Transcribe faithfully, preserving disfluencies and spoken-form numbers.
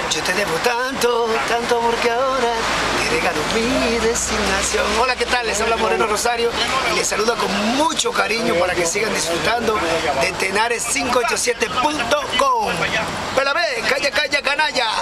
Yo te debo tanto, tanto amor que ahora te regalo mi designación. Hola, ¿qué tal? Les habla Moreno Rosario y les saludo con mucho cariño para que sigan disfrutando de Tenares quinientos ochenta y siete punto com. ¡Pelame! ¡Calla, calla, canalla!